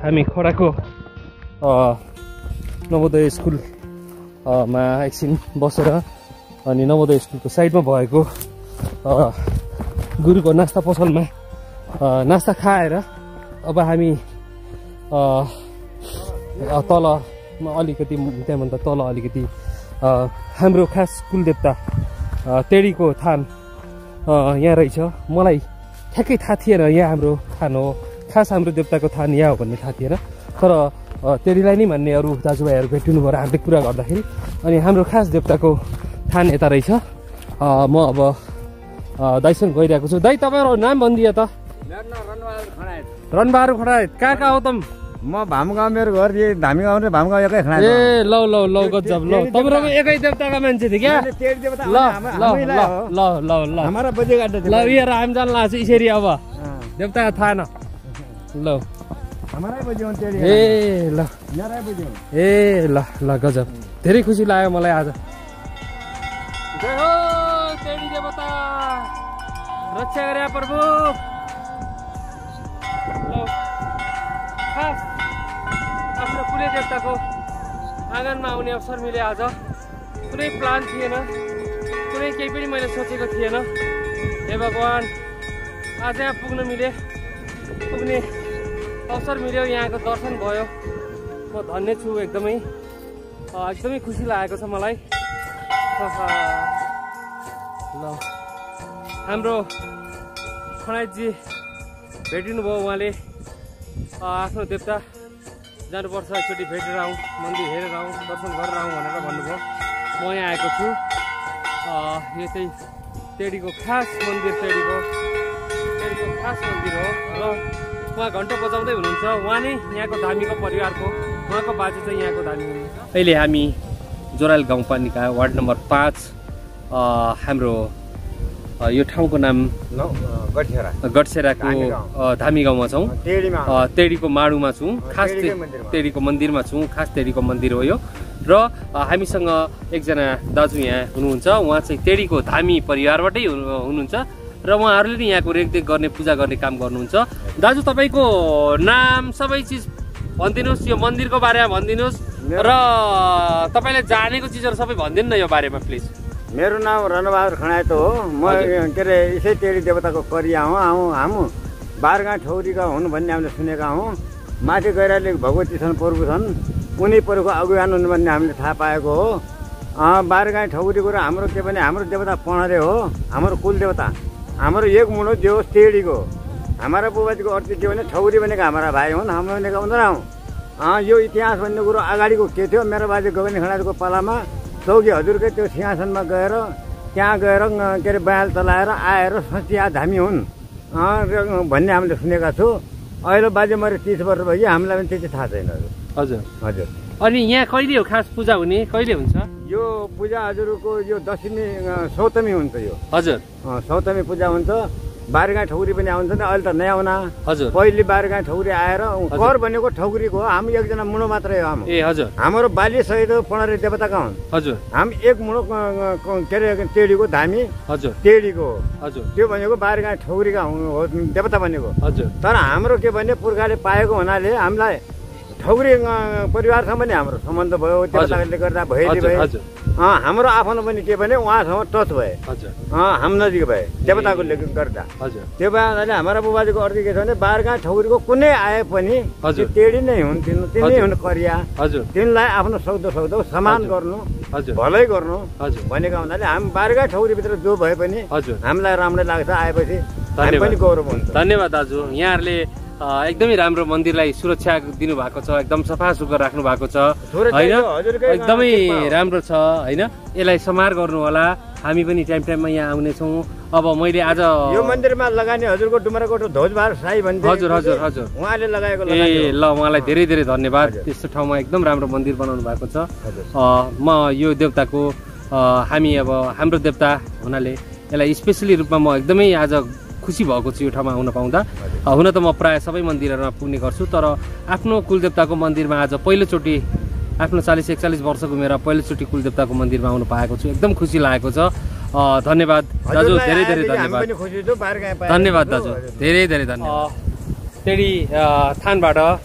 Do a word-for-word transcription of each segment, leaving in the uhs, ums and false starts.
हामी खडाको नवोदय स्कुलमा एकछिन बसेर अनि नवोदय स्कुलको साइडमा भएको गुरुको नास्ता पसलमा नास्ता खाएर अब हामी तलमा अलिकति त्यहाँभन्दा तल अलिकति हाम्रो खास कुलदेवता तेडीको थान यहाँ रहेछ। मलाई ठ्याक्कै थाहा थिएन यहाँ हाम्रो थान हो, खास हाम्रो देवताको थान यहाँ हो भन्ने थाहा थिएन। तर तेडीलाई नै मान्ने अरू दाजुभाइहरू भेटिनु भएर हामीले कुरा गर्दाखेरि अनि हाम्रो खास देवताको थान यता रहेछ। म अब दाइसँग गइरहेको छु। दाइ तपाईँको नाम भनिदिए त? रणबहादुर खडायत। कहाँ कहाँ हो त? म भामगाउँ, मेरो घर धामी गाउँ र भामगाउँ एकै खडायत। ए लौ लौ लौ गजब लौ, तपाईँको एकै देवताका मान्छे थियो क्या? ल ल ल ल ल हमारा बजे गाड्दा ल यो हामी जान लाग्छ यसरी अब देवता थाहा न। ल हमारै बजे हो तेडी। ए ल यरै बजे हो। ए ल ल गजब, धेरै खुसी लाग्यो मलाई आज। जय हो तेडी देवता, रक्षा गरे प्रभु। ल खास आफ्नो कुले देवताको आँगनमा आउने अवसर मिले आज। कुनै प्लान थिएन, कुनै केही पनि मैले सोचेको थिएन। हे भगवान्, आज यहाँ पुग्न मिले, पुग्ने अवसर मिल्यो, यहाँको दर्शन भयो। म धन्य छु, एकदमै एकदमै खुसी लागेको छ मलाई। ल हाम्रो खनाइतजी भेटिनु भयो, उहाँले आफ्नो देवता जानुपर्छ, एकचोटि भेटेर आउँ, मन्दिर हेरेर आउँ, दर्शन गरेर आउँ भनेर भन्नुभयो। म यहाँ आएको छु। यो चाहिँ तेडीको खास मन्दिर, तेडीको तेडीको खास मन्दिर हो र उहाँ घन्टा बजाउँदै हुनुहुन्छ। उहाँ नै यहाँको धामीको परिवारको, उहाँको बाजे चाहिँ यहाँको धामी हुनुहुन्छ। अहिले हामी जोराइल गाउँपालिका वार्ड नम्बर पाँच हाम्रो यो ठाउँको नाम गडसेरा गडसेराको धामी गाउँमा छौँ। तेडीको माडुमा छौँ, खास तेडीको मन्दिरमा छौँ। खास तेडीको मन्दिर हो यो। र हामीसँग एकजना दाजु यहाँ हुनुहुन्छ, उहाँ चाहिँ तेडीको धामी परिवारबाटै हुनुहुन्छ र उहाँहरूले नि यहाँको रेखदेख गर्ने, पूजा गर्ने काम गर्नुहुन्छ। दाजु तपाईँको नाम सबै चिज भनिदिनुहोस्, यो मन्दिरको बारेमा भनिदिनुहोस् र तपाईँले जानेको चिजहरू सबै भनिदिनु न यो बारेमा प्लिज। मेरो नाम रणबहादुर खडायत हो। म के अरे यसै तेडी देवताको करिया हौँ। आउँ हाम्रो बारगाँ ठौरीका हुन् भन्ने हामीले सुनेका हौँ। माथि गैराले भगवती छन्, प्रभु छन्, उनी प्रभुको अगुवान हुन् भन्ने हामीले थाहा पाएको हो। बारगाँ ठौरीको र हाम्रो के भने हाम्रो देवता पणरे हो, हाम्रो कुल देवता। हाम्रो एक मुडो जो तेडीको। हमारा बुबाजीको अर्थ के भने ठौरी भनेको हाम्रा भाइ हुन्, हाम्रो भनेको उनीहरू हौँ। यो इतिहास भन्ने कुरो अगाडिको के थियो, मेरो बाजे गगनी खडायतको पालामा चौकी हजुरकै त्यो सिंहासनमा गएर त्यहाँ गएर के अरे बयाल चलाएर आएर सचिया धामी हुन् भन्ने हामीले सुनेका छु। अहिले बाजे मरे तिस वर्ष भयो, हामीलाई पनि त्यति थाहा छैन। हजुर हजुर। अनि यहाँ कहिले हो खास पूजा हुने, कहिले हुन्छ यो पूजा? हजुरको यो दशमी सौतमी हुन्छ यो। हजुर, सौतमी पूजा हुन्छ। बारगाँ ठौरी पनि आउँछ नि, अहिले त नयाँ आउना। हजुर। पहिले बारगाँ ठौरी आएर कर भनेको ठौरीको हो। हामी एकजना मुडो मात्रै हो हाम्रो। ए हजुर। हाम्रो बाली सहित पणरे देवताका हुन्। हजुर। हामी एक मुडो के अरे तेडीको धामी। हजुर। तेडीको हो। हजुर। त्यो भनेको बारगाँ ठौरीका हो देवता भनेको। हजुर। तर हाम्रो के भने पुर्खाले पाएको हुनाले हामीलाई ठौरी परिवारसँग पनि हाम्रो सम्बन्ध भयो, देवताले गर्दा भएली भए। हाम्रो आफ्नो पनि के भने उहाँसँग टच भए, हाम नजिक भए देवताकोले गर्दा। त्यो भएर हाम्रा बुबाजीको अर्थ के छ भने बारगाँ ठौरीको कुनै आए पनि तेडी नै हुन्थिन्, तिनै हुन् करिया। तिनलाई आफ्नो सौदो सौदो समान गर्नु, भलै गर्नु भनेका हुनाले हामी बारगाँ ठौरीभित्र जो भए पनि हामीलाई राम्रै लाग्छ। आएपछि हामी पनि गौरव हुन्छ। धन्यवाद दाजु, यहाँहरूले एकदमै राम्रो मन्दिरलाई सुरक्षा दिनुभएको छ, एकदम सफा सुग्घर राख्नु भएको छ होइन, एकदमै राम्रो छ होइन। यसलाई सम्हार गर्नु होला, हामी पनि टाइम टाइममा यहाँ आउनेछौँ। अब मैले आज यो मन्दिरमा लगाने हजुरको डुमराकोट ध्वजबार साई भन्दै हजुर हजुर हजुर उहाँले लगाएको। ए ल, उहाँलाई धेरै धेरै धन्यवाद। त्यस्तो ठाउँमा एकदम राम्रो मन्दिर बनाउनु भएको छ। म यो देवताको हामी अब हाम्रो देवता हुनाले यसलाई स्पेसली रूपमा म एकदमै आज खुसी भएको छु यो ठाउँमा आउन पाउँदा। हुन त म प्रायः सबै मन्दिरहरूमा पुग्ने गर्छु, तर आफ्नो कुलदेवताको मन्दिरमा आज पहिलोचोटि आफ्नो चालिस एकचालिस वर्ष घुमेर पहिलोचोटि कुलदेवताको मन्दिरमा आउनु पाएको छु। एकदम खुसी लागेको छ। धन्यवाद दाजु, धेरै धेरै धन्यवाद। धन्यवाद दाजु, धेरै धेरै धन्यवाद। तेडी थानबाट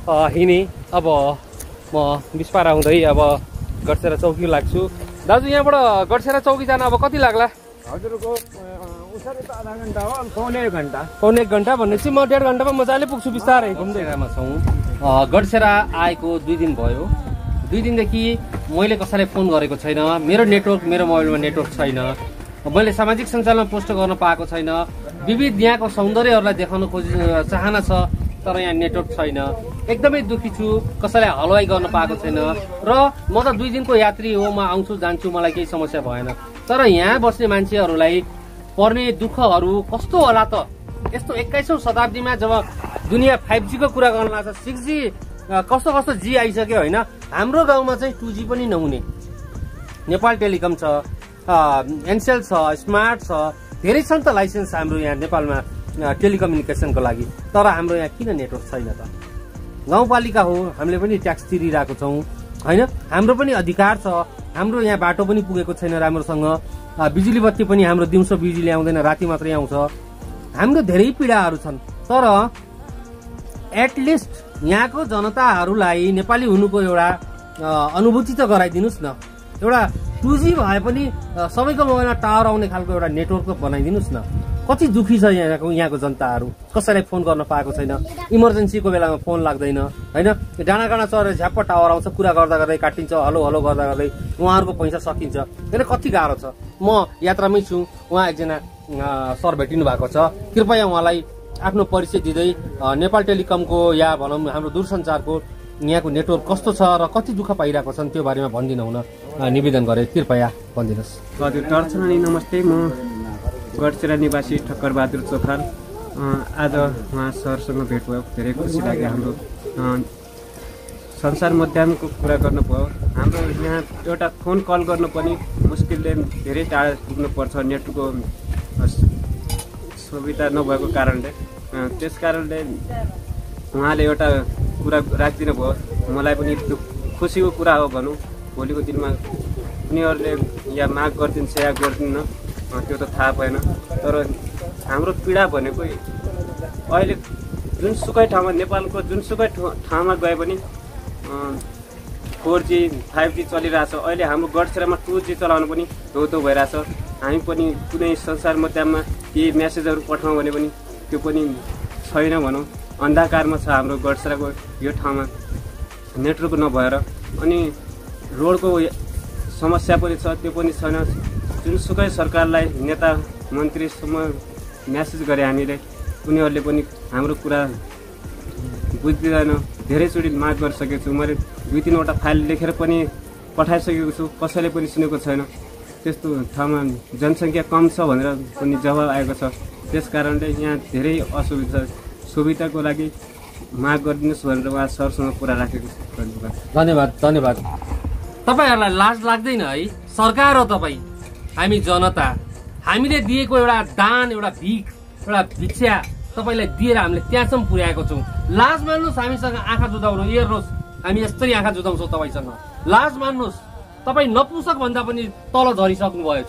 हिँडेँ। अब म बिस्पारा हुँदै अब गडसेरा चौकी लाग्छु। दाजु यहाँबाट गडसेरा चौकी जान अब कति लाग्ला? हजुरको उसरी त आधा घन्टा हो, पौने एक घन्टा पौने एक घन्टा भनेपछि म डेढ घन्टामा मजाले पुग्छु बिस्तारै। घुम्दैमा छौँ। गडसेरा आएको दुई दिन भयो। दुई दिनदेखि मैले कसैलाई फोन गरेको छैन। मेरो नेटवर्क मेरो मोबाइलमा नेटवर्क छैन। मैले सामाजिक सञ्जालमा पोस्ट गर्न पाएको छैन। विविध यहाँको सौन्दर्यहरूलाई देखाउन खोज चाहना छ, तर यहाँ नेटवर्क छैन। एकदमै दुखी छु। कसैलाई हलवाई गर्न पाएको छैन। र म त दुई दिनको यात्री हो, म आउँछु जान्छु, मलाई केही समस्या भएन। तर यहाँ बस्ने मान्छेहरूलाई पर्ने दुःखहरू कस्तो होला त? यस्तो एक्काइसौँ शताब्दीमा जब दुनियाँ फाइभ जीको कुरा गर्न लाग्छ, सिक्स जी कस्तो कस्तो जी आइसक्यो होइन। हाम्रो गाउँमा चाहिँ टू जी पनि नहुने। नेपाल टेलिकम छ, एनसेल छ, स्मार्ट छ, धेरै छन् त लाइसेन्स हाम्रो यहाँ नेपालमा टेलिकम्युनिकेसनको लागि। तर हाम्रो यहाँ किन नेटवर्क छैन त? गाउँपालिका हो, हामीले पनि ट्याक्स तिरिरहेको छौँ होइन। हाम्रो पनि अधिकार छ। हाम्रो यहाँ बाटो पनि पुगेको छैन राम्रोसँग। बिजुली बत्ती पनि हाम्रो दिउँसो बिजुली आउँदैन, राति मात्रै आउँछ। हाम्रो धेरै पीडाहरू छन्। तर एटलिस्ट यहाँको जनताहरूलाई नेपाली हुनुको एउटा अनुभूति त गराइदिनुहोस् न। एउटा टू जी भए पनि सबैको मोबाइलमा टावर आउने खालको एउटा नेटवर्क त बनाइदिनुहोस् न। कति दुखी छ यहाँको यहाँको जनताहरू। कसैलाई फोन गर्न पाएको छैन। इमर्जेन्सीको बेलामा फोन लाग्दैन होइन। डाँडा काँडा चढेर झ्याप्प टावर आउँछ, कुरा गर्दा गर्दै काटिन्छ, हलो हलो गर्दा गर्दै उहाँहरूको पैसा सकिन्छ। त्यसले कति गाह्रो छ। म यात्रामै छु। उहाँ एकजना सर भेटिनु भएको छ। कृपया उहाँलाई आफ्नो परिचय दिँदै नेपाल टेलिकमको या भनौँ हाम्रो दूरसञ्चारको यहाँको नेटवर्क कस्तो छ र कति दुःख पाइरहेको छन् त्यो बारेमा भनिदिनु हुन निवेदन गरे। कृपया भनिदिनुहोस्। हजुर दर्शनी नमस्ते। म गडसेरा निवासी ठक्कर बहादुर चोखाल। आज उहाँ सरसँग भेट भयो, धेरै खुसी लाग्यो। हाम्रो संसार मध्यामको कुरा गर्नुभयो। हाम्रो यहाँ एउटा फोन कल गर्नु पनि मुस्किलले धेरै टाढा पुग्नुपर्छ नेटको सुविधा नभएको कारणले। त्यस कारणले उहाँले एउटा कुरा राखिदिनु भयो। मलाई पनि खुसीको कुरा हो भनौँ। भोलिको दिनमा उनीहरूले या माग गरिदिन्छ या गर्दिन्न त्यो त थाहा भएन। तर हाम्रो पीडा भनेको अहिले जुनसुकै ठाउँमा, नेपालको जुनसुकै ठाउँमा गए पनि फोर जी फाइभ जी चलिरहेछ। अहिले हाम्रो गडसेरामा टू जी चलाउनु पनि धौधौ भइरहेछ। हामी पनि कुनै संसार मध्याममा केही म्यासेजहरू पठाउँ भने पनि त्यो पनि छैन भनौँ। अन्धकारमा छ हाम्रो गडसेराको यो ठाउँमा नेटवर्क नभएर। अनि रोडको समस्या पनि छ, त्यो पनि छैन। जुनसुकै सरकारलाई नेता मन्त्रीसम्म म्यासेज गरे हामीले, उनीहरूले पनि हाम्रो कुरा बुझ्दैन। धेरैचोटि माग गरिसकेको छु। मैले दुई तिनवटा फाइल लेखेर पनि पठाइसकेको छु, कसैले पनि सुनेको छैन। त्यस्तो ठाउँमा जनसङ्ख्या कम छ भनेर पनि जवाब आएको छ। त्यस कारणले यहाँ धेरै असुविधा सुविधाको लागि माग गरिदिनुहोस् भनेर उहाँ सरसँग कुरा राखेको छु। धन्यवाद धन्यवाद। तपाईँहरूलाई लाज लाग्दैन है? सरकार हो तपाईँ, हामी जनता। हामीले दिएको एउटा दान, एउटा भिख, एउटा भिक्षा तपाईँलाई दिएर हामीले त्यहाँसम्म पुर्याएको छौँ। लाज मान्नुहोस्। हामीसँग आँखा जुदाउनु, हेर्नुहोस् हामी यस्तरी आँखा जुदाउँछौँ तपाईँसँग। लाज मान्नुहोस्। तपाईँ नपुसक भन्दा पनि तल झरिसक्नु भएछ।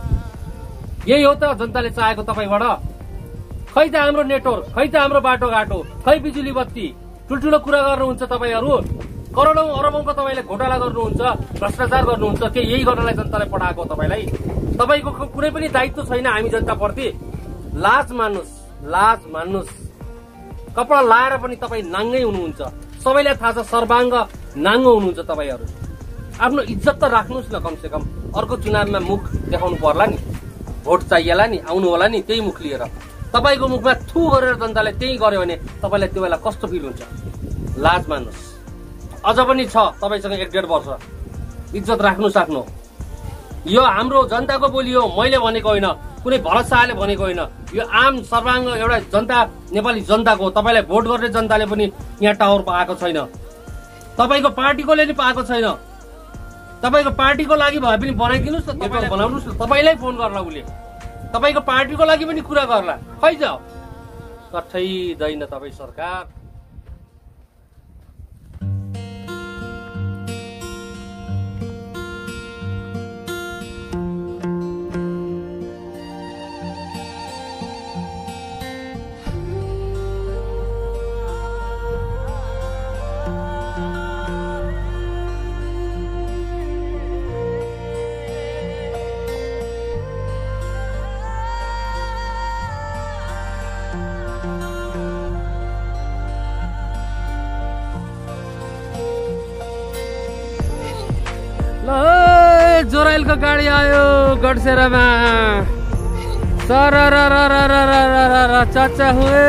यही हो त जनताले चाहेको तपाईँबाट। खै त हाम्रो नेटवर्क, खै त हाम्रो बाटोघाटो, खै बिजुली बत्ती। ठुल्ठुलो कुरा गर्नुहुन्छ तपाईँहरू। करोडौँ अरबौँको तपाईँले घोटाला गर्नुहुन्छ, भ्रष्टाचार गर्नुहुन्छ। के यही गर्नलाई जनताले पठाएको तपाईँलाई? तपाईँको कुनै पनि दायित्व छैन हामी जनताप्रति। लाज मान्नुहोस्, लाज मान्नुहोस्। कपडा लाएर पनि तपाईँ नाङ्गै हुनुहुन्छ। सबैलाई थाहा छ सर्वाङ्ग नाङ्गो हुनुहुन्छ तपाईँहरू। आफ्नो इज्जत त राख्नुहोस् न कमसे कम। अर्को चुनावमा मुख देखाउनु पर्ला नि, भोट चाहिएला नि, आउनु होला नि त्यही मुख लिएर। तपाईँको मुखमा थु गरेर जनताले त्यही गर्यो भने तपाईँलाई त्यो बेला कस्तो फिल हुन्छ? लाज मान्नुहोस्। अझ पनि छ तपाईँसँग एक डेढ वर्ष। इज्जत राख्नुहोस् आफ्नो। यो हाम्रो जनताको बोली हो, मैले भनेको होइन, कुनै भरत शाहले भनेको होइन। यो आम सर्वाङ्ग एउटा जनता, नेपाली जनताको। तपाईँलाई भोट गर्ने जनताले पनि यहाँ टावर पाएको छैन। तपाईँको पार्टीकोले नि पाएको छैन। तपाईँको पार्टीको लागि भए पनि बनाइदिनुहोस् न, तपाईँलाई बनाउनुहोस् न। तपाईँलाई फोन गर्ला उसले, तपाईँको पार्टीको लागि पनि कुरा गर्ला। खै जाऊ कठै दैन तपाईँ सरकार। जोराइलको गाडी आयो गडसेरामा। सर चाचा हुए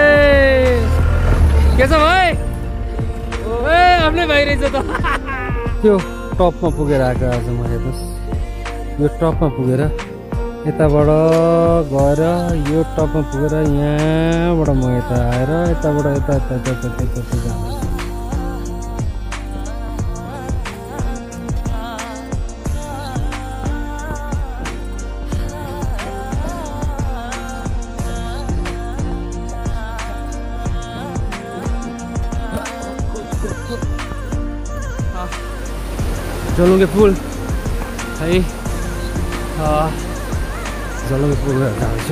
के छ भाइ? ए आफ्नै भाइ रहेछ त। त्यो टपमा पुगेर आएको आज म हेर्नुहोस्, यो टपमा पुगेर यताबाट गएर यो टपमा पुगेर यहाँबाट म यता आएर यताबाट यता यता यता यता जान्छु। झोलुङ्गे पुल है, झोलुङ्गे पुल जान्छु।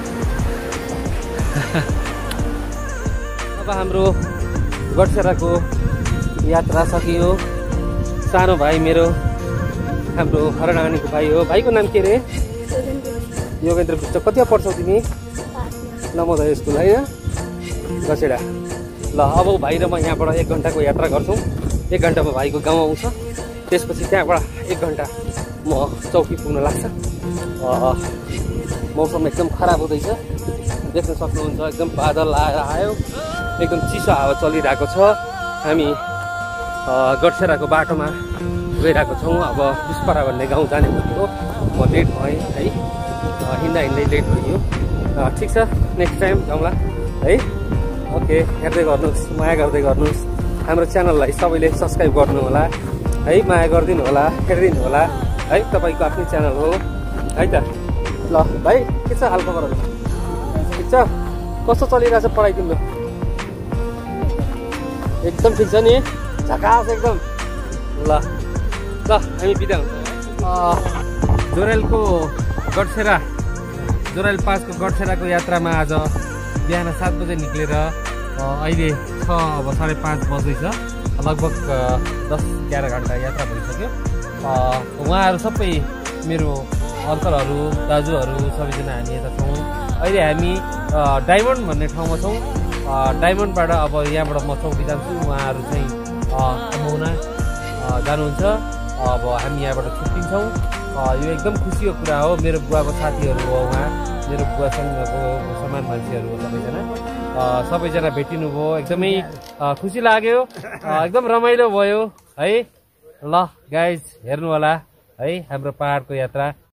अब हाम्रो गडसेराको यात्रा सकियो। सानो भाइ मेरो, हाम्रो हरनानीको भाइ हो। भाइको नाम के रे? योगेन्द्र विष्ट। कतिमा पढ्छौ तिमी? नवोदय स्कुल है गडसेरा। ल अब भाइ र म यहाँबाट एक घन्टाको यात्रा गर्छौँ। एक घन्टामा भाइको गाउँ आउँछ। त्यसपछि त्यहाँबाट एक घन्टा म चौकी पुग्न लाग्छ। मौसम एकदम खराब हुँदैछ, देख्न सक्नुहुन्छ। एकदम बादल आएर आयो, एकदम चिसो हावा चलिरहेको छ। हामी गडसेराको बाटोमा गइरहेको छौँ। अब बिस्परा भन्ने गाउँ जाने भनेको म लेट भएँ है, हिँड्दा हिँड्दै लेट भइयो। ठिक छ, नेक्स्ट टाइम जाउँला है। ओके, हेर्दै गर्नुहोस्, माया गर्दै गर्नुहोस्। हाम्रो च्यानललाई सबैले सब्सक्राइब गर्नु होला है, माया गरिदिनु होला, हेरिदिनु होला है। तपाईँको आफ्नै च्यानल हो है त। ल भाइ के छ हालखबरहरू? ठिक छ? कस्तो चलिरहेछ पढाइ तिम्रो? एकदम ठिक छ नि, झकास एकदम। ल ल हामी बिदा हुन्छौँ। जोराइलको गडसेरा, जोराइल पाँचको गडसेराको यात्रामा आज बिहान सात बजे निक्लेर अहिले छ अब साढे पाँच बज्दैछ। लगभग दस एघार घन्टा यात्रा भइसक्यो। उहाँहरू सबै मेरो अङ्कलहरू, दाजुहरू सबैजना हामी यता छौँ। अहिले हामी डायमन्ड भन्ने ठाउँमा छौँ। डायमन्डबाट अब यहाँबाट म चौकी जान्छु, उहाँहरू चाहिँ अमौना जानुहुन्छ। अब हामी यहाँबाट छुट्टिन्छौँ। यो एकदम खुसीको कुरा हो। मेरो बुवाको साथीहरू हो उहाँ, मेरो बुवासँगको समान मान्छेहरू हो सबैजना। सबैजना भेटिनु भयो, एकदमै खुसी लाग्यो, एकदम रमाइलो भयो है। ल गाइज हेर्नु होला है हाम्रो पहाडको यात्रा।